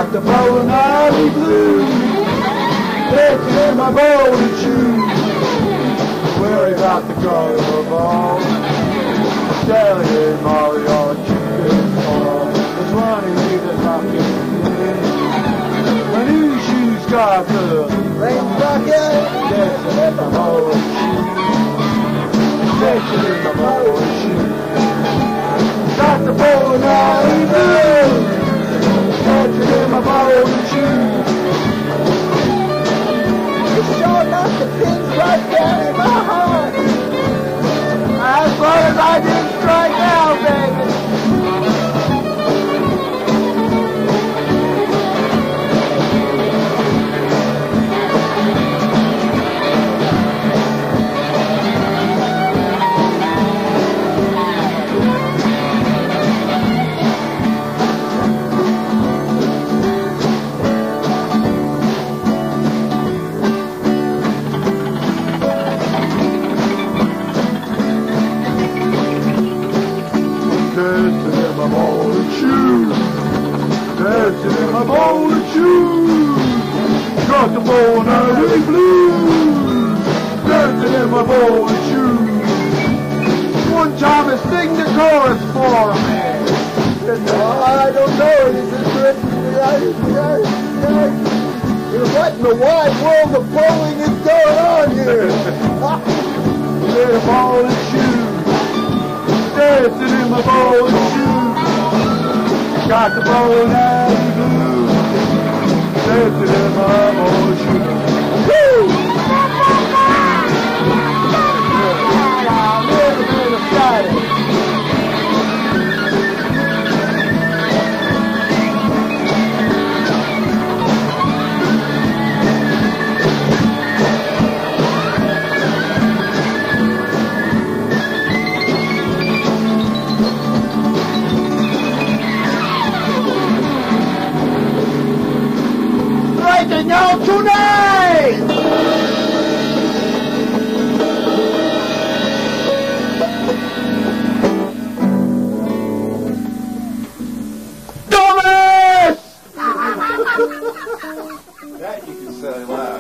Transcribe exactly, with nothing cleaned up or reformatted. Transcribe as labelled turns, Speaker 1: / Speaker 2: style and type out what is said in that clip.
Speaker 1: got the bowling alley blues. Dancing in my bowling shoes. Worry about the color of all. Sally and Molly are cheaping all. There's one of you that's knocking in. My new shoes got the rain bucket. Dancing in my bowling shoes. Dancing in my bowling shoes. Got the bowling alley blues. Dancing in my bowling shoes. You sure knocked the pins right down in my heart. As far as I didn't strike out, baby. Dancing in my bowling shoes. Dancing in my bowling shoes. Got the bowling alley blues. Dancing in my bowling shoes. One time I sing the chorus for me. Oh, I don't know. Is it good? What in the wide world of bowling is going on here? In my bowling shoes. Dancing in my bowling shoes. Got the bowling alley blues. Dancing in my bowling shoes. Woo! I'm in a bit of Friday. Breaking out tonight! Thomas!
Speaker 2: That you can say loud.